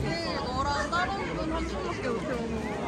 너랑 다른 분 한 명밖에 못 해오는 거.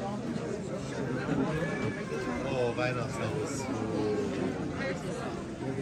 Oh, Weihnachtshaus.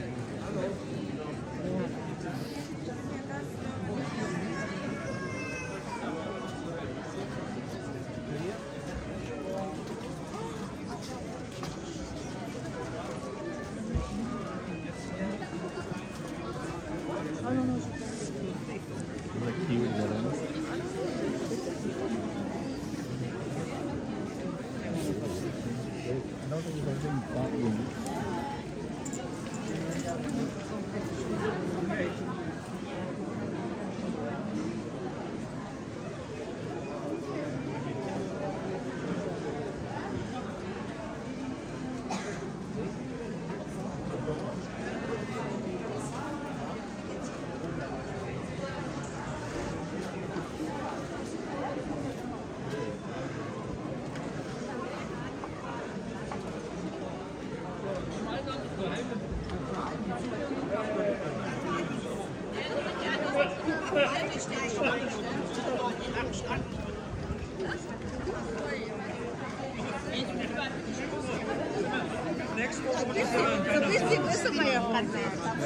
Questo fai a parte.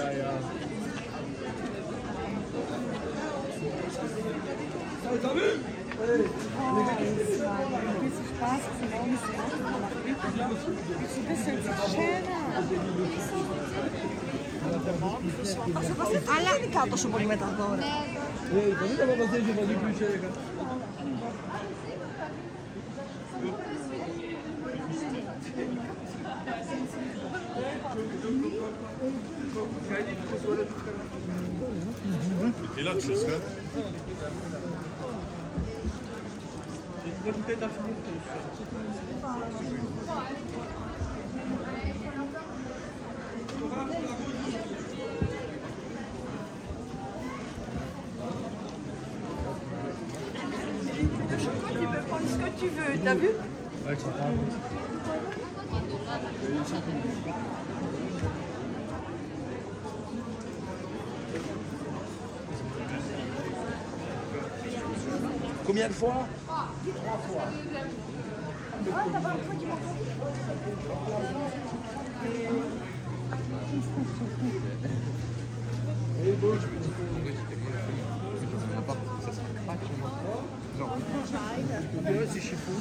Questi spazi sono un bisschen scena. Alla dedicato su polimetatore. Et là, tu sais. Tu peux prendre ce que tu veux, t'as vu? Ouais, ça prend. Combien de fois? 3 fois. C'est chez vous.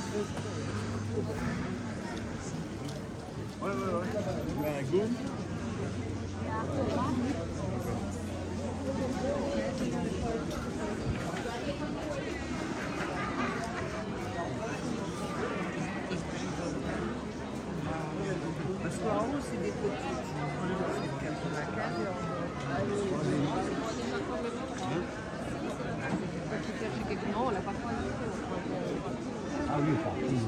Ouais. Un go. Parce qu'en haut, c'est des petits. Non, on l'a pas fait. Ah oui, partout.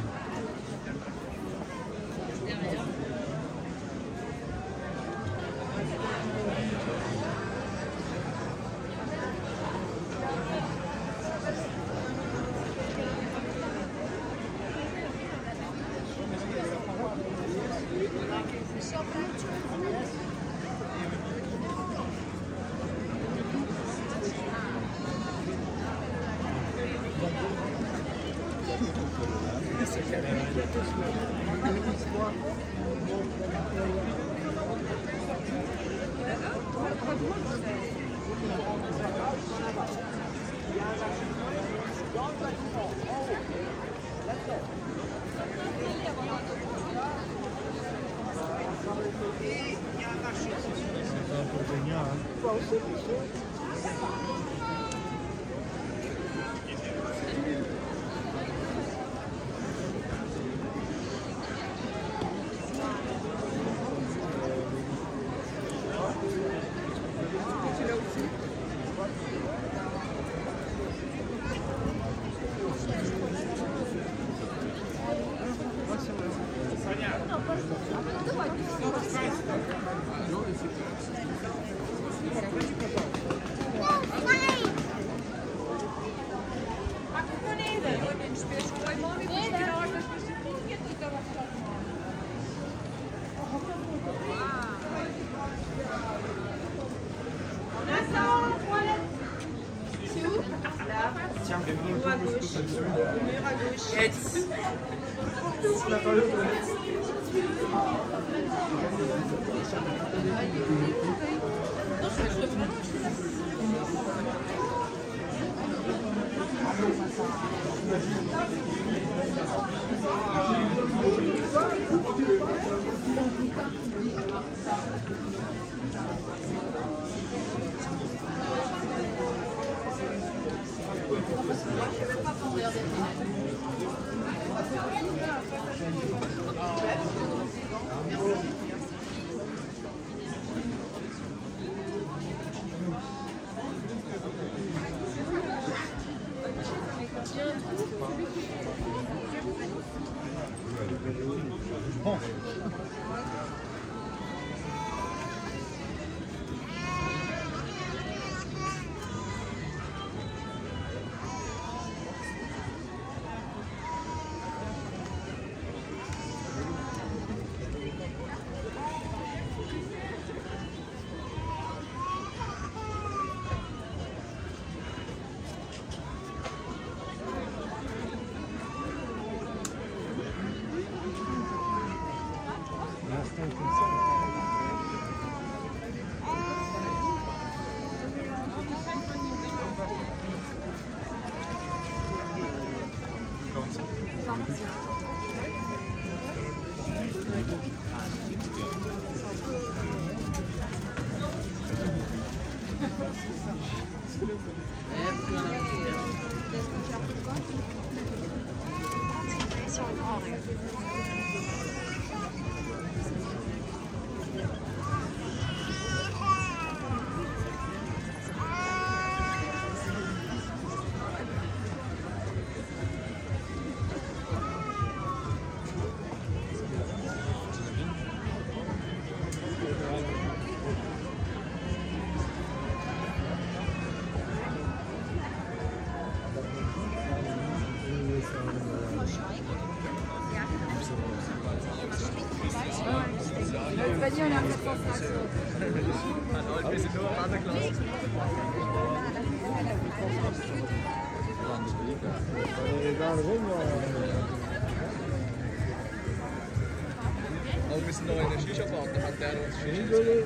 Sur le grand rire. Vas-y, on est en 450. Wir sind nur Vaterklaus. Aber wir sind noch in der Shisha-Bar, da hat der uns Shisha.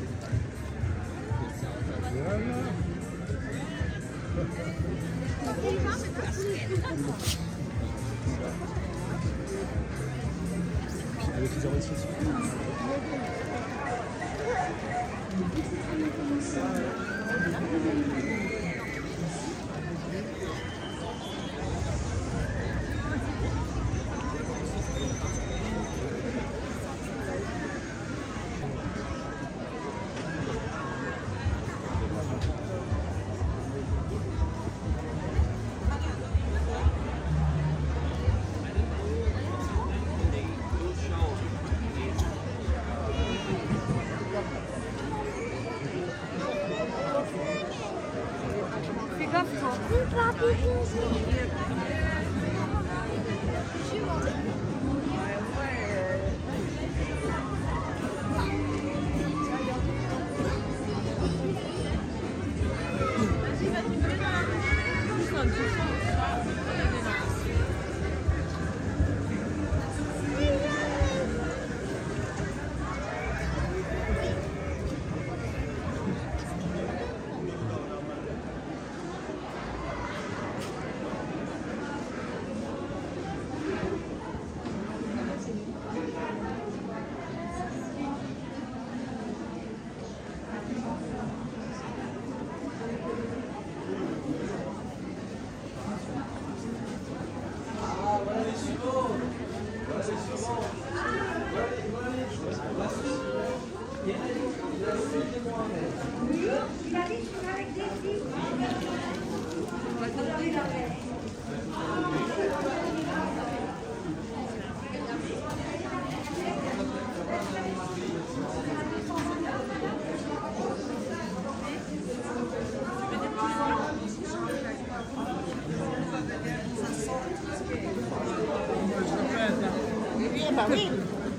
Bah oui.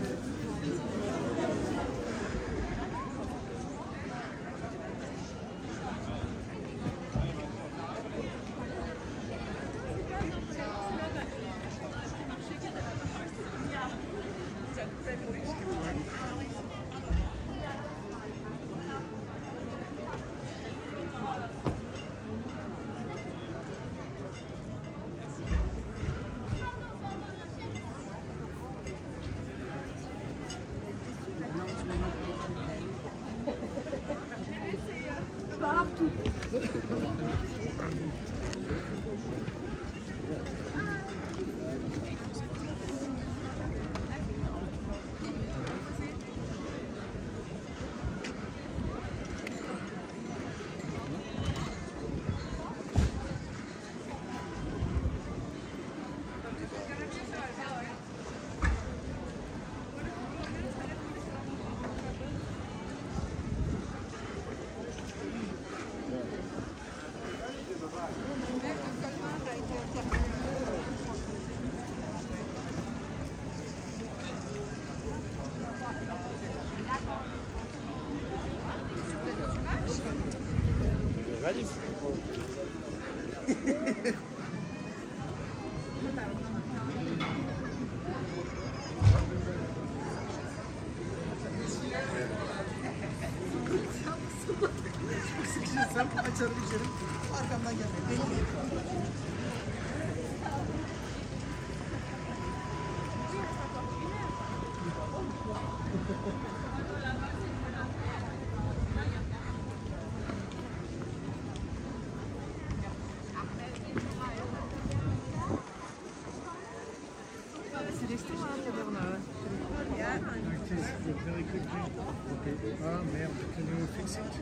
Arkamdan gelmeyin. Ah merde, can you fix it?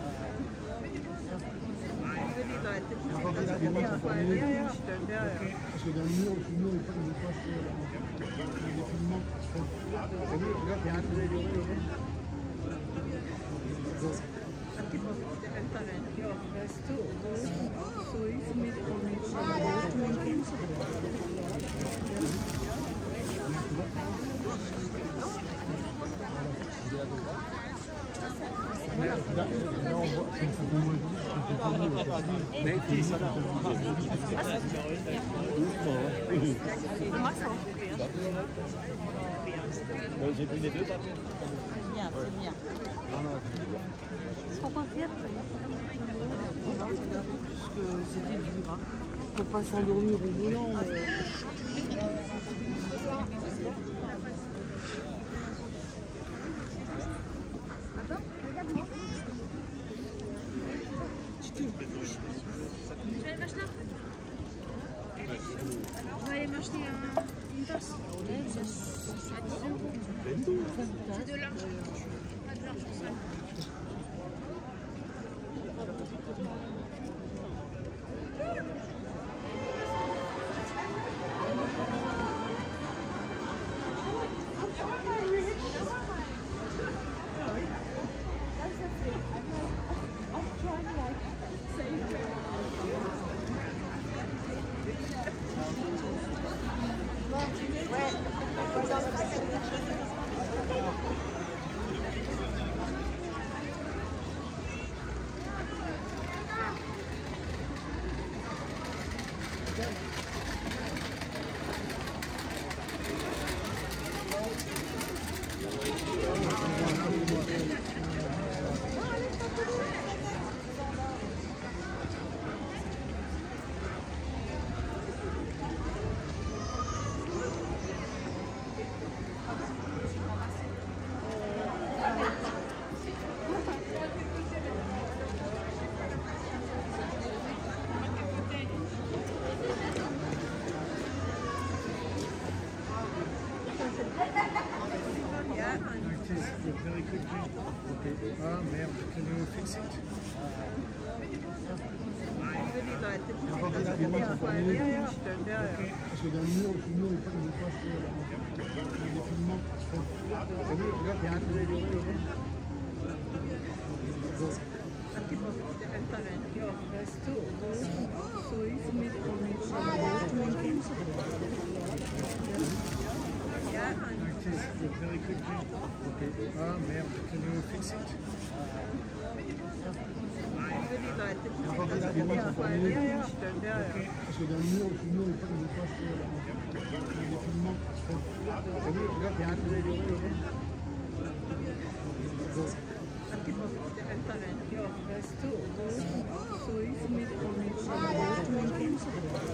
Die Leute, die das ja, ja, stimmt, ja, ja. Parce que dans le mur il faut que je fasse les filmements qui se font. T'as vu, regarde, il y a un peu de Die Momente älteren, ja, weißt du, so ist mit uns. J'ai pris les deux papiers. C'est bien, c'est bien. Trop confiante. Puisque c'était dur, hein. Faut pas s'endormir au volant. Attends, regarde-moi. Je vais aller m'acheter une tasse. À 10 €. C'est de l'argent. Pas de l'argent sale. Very quickly. Okay. Ah merde, can you fix it? Die Leute, die das ja, ja, stimmt, ja, ja. Parce que dans le mur il faut que je fasse les filmements qui se font. T'as vu, regarde, il y a un peu de Die Momente älteren, ja, weißt du, so ist mit uns. Ja, very quickly. Okay. Ah merde, can you fix it? Die Leute, die das ja, ja, stimmt, ja, ja. Parce que dans le mur il faut que je fasse les filmements qui se font. T'as vu, regarde, il y a un peu de Die Momente älteren, ja, weißt du, so ist mit uns.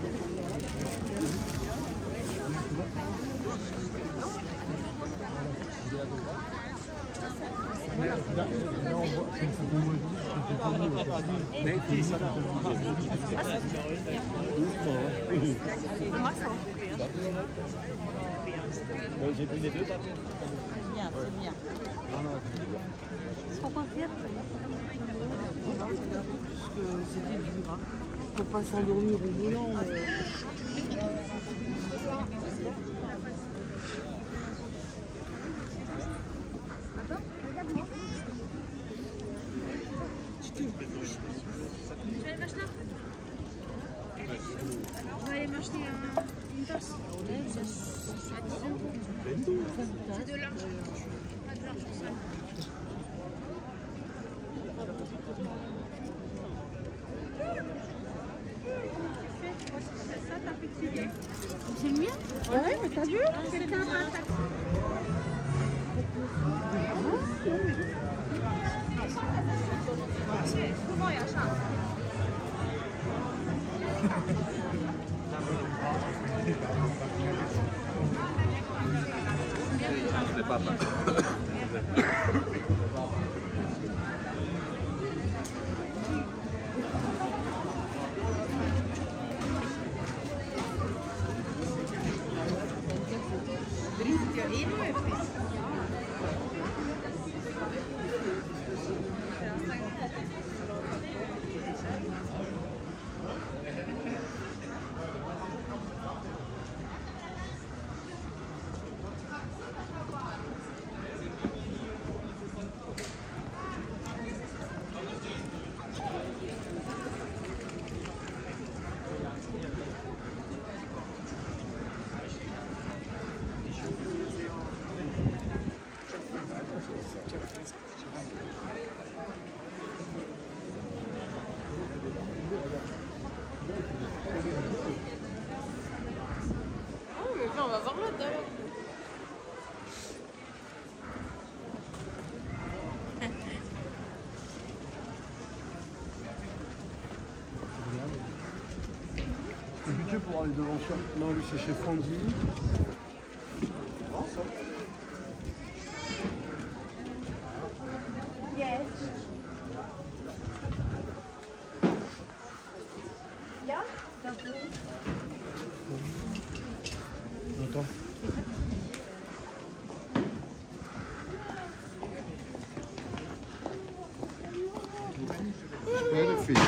J'ai pris les deux papiers. C'est bien, c'est bien. Trop confiante. Puisque c'était dur, hein. Faut pas s'endormir au volant. Attends, regarde-moi. Je vais aller m'acheter une tasse. À 10 €. C'est de l'argent. Pas de l'argent sale. C'est le mien? Ouais, mais t'as vu? C'était un taxi. Comment il y a ça? Le papa. Bringt ja eh nur etwas. pour voir les devantures. Non, lui c'est chez Fondy. Attends. Perfect.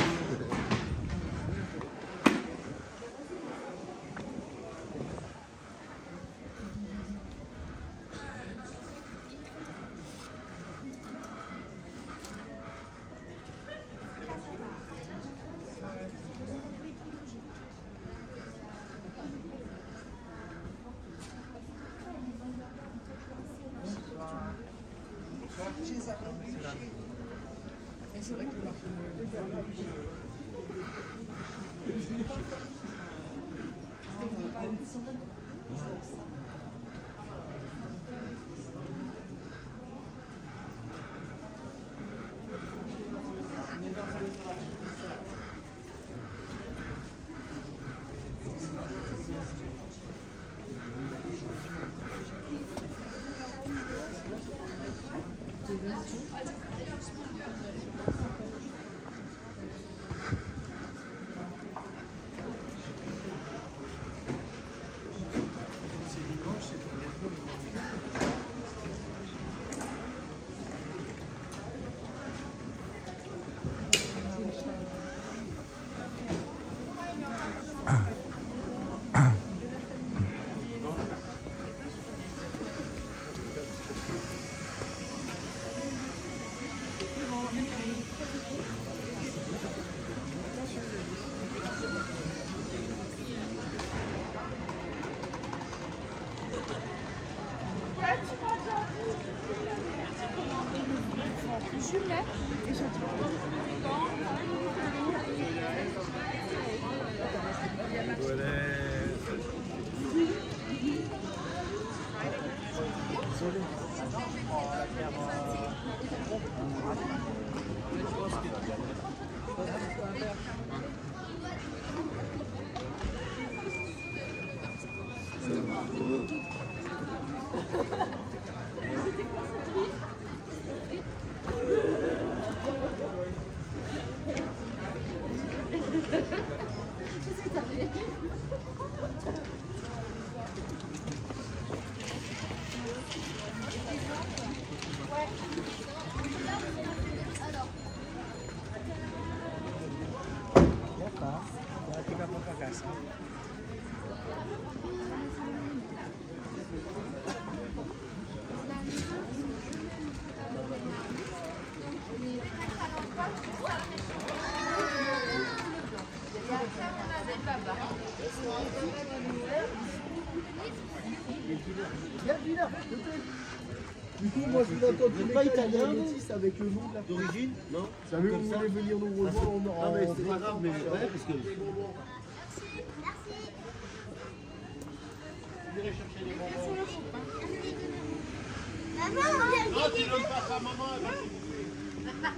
Du coup, moi je vous entends tous les pas italien, avec le nom de la d'origine, non? Ça veut vous voulez venir nous rejoindre, on aura. Non, mais c'est pas grave, mais ouais, parce que. Merci. Chercher les bonbons. Maman, tu donnes pas ça à maman, elle va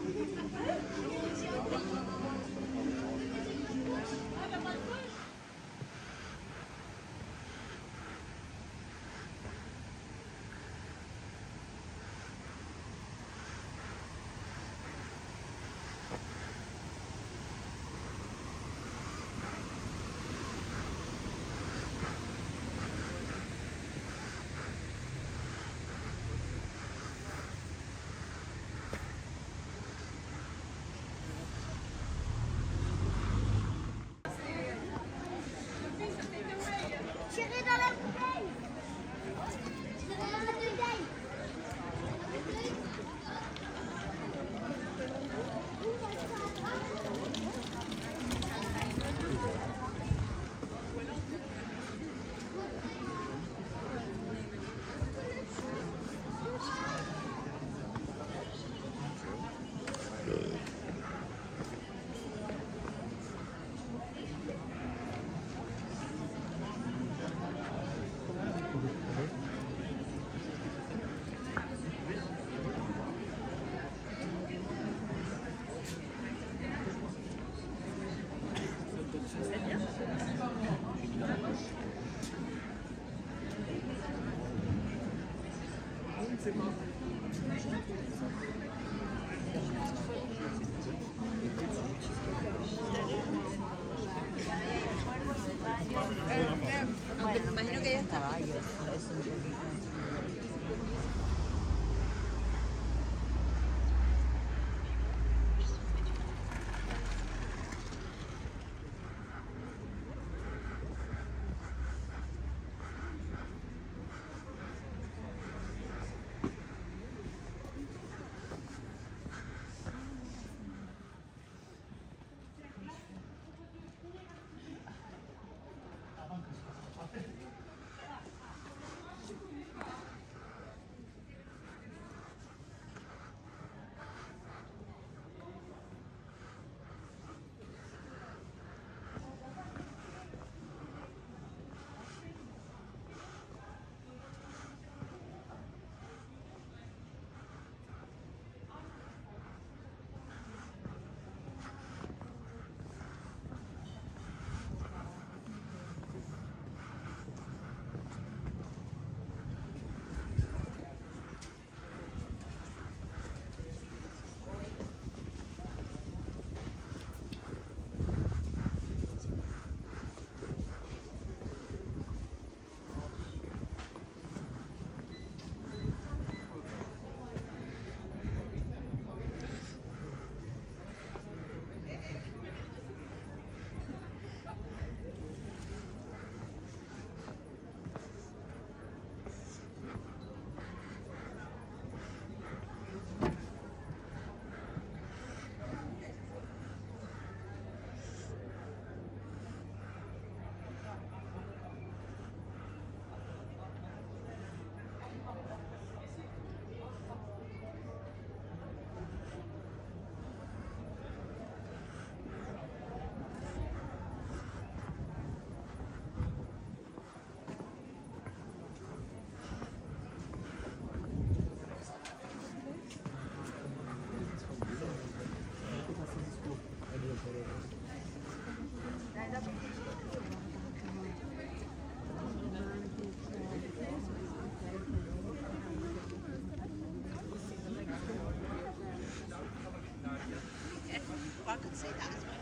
I could see that as well.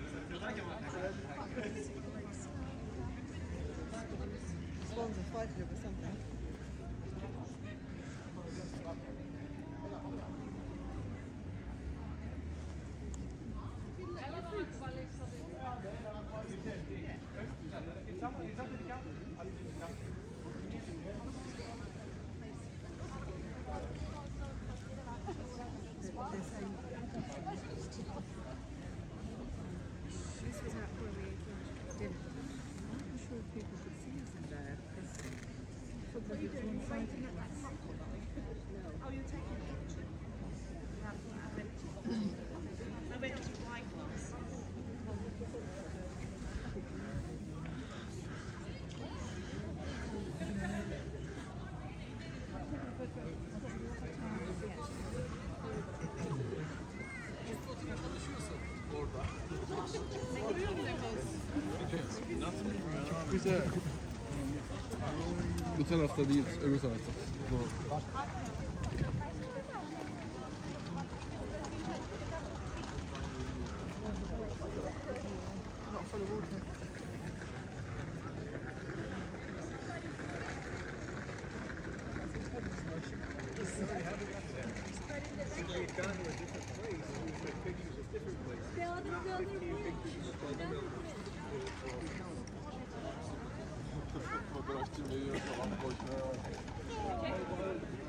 Swans are fighting over something. This was out where we did it. I'm not sure if people could see us in there. Football is one-sided. Oh, you're taking a picture? I went to wine glass. Güzel. Bu tarafta değil, öbür tarafta. Doğru. Fotoğrafçı veriyor falan boşuna.